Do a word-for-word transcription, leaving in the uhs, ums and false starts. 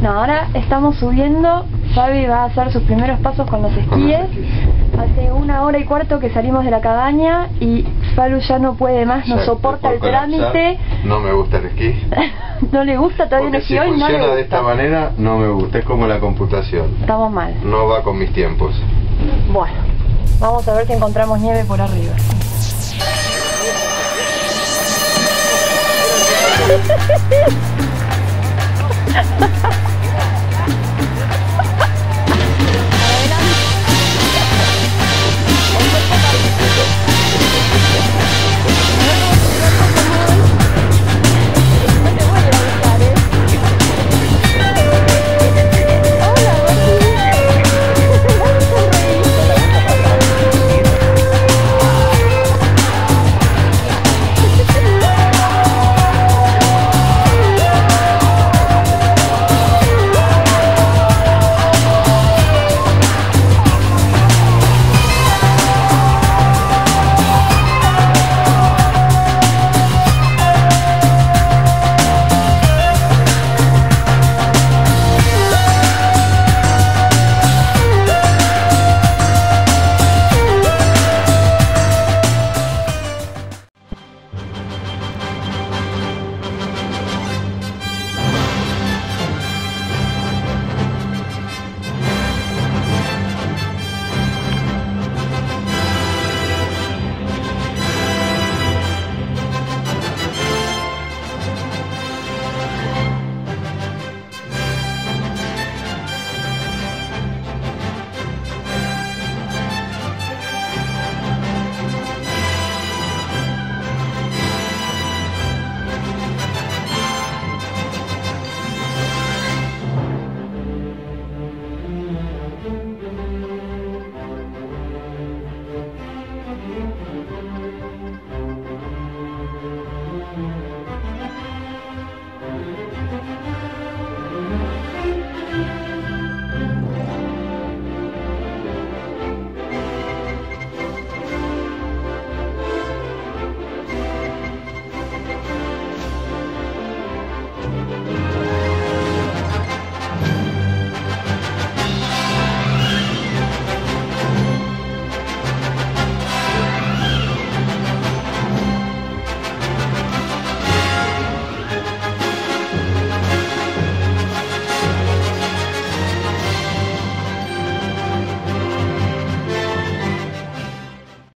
Bueno, ahora estamos subiendo. Fabi va a hacer sus primeros pasos con los esquíes. Hace una hora y cuarto que salimos de la cabaña y Falu ya no puede más, no ya soporta el trámite. No me gusta el esquí. No le gusta, todavía no esquí hoy, no le gusta. Si funciona de esta manera, no me gusta, es como la computación. Estamos mal. No va con mis tiempos. Bueno, vamos a ver si encontramos nieve por arriba.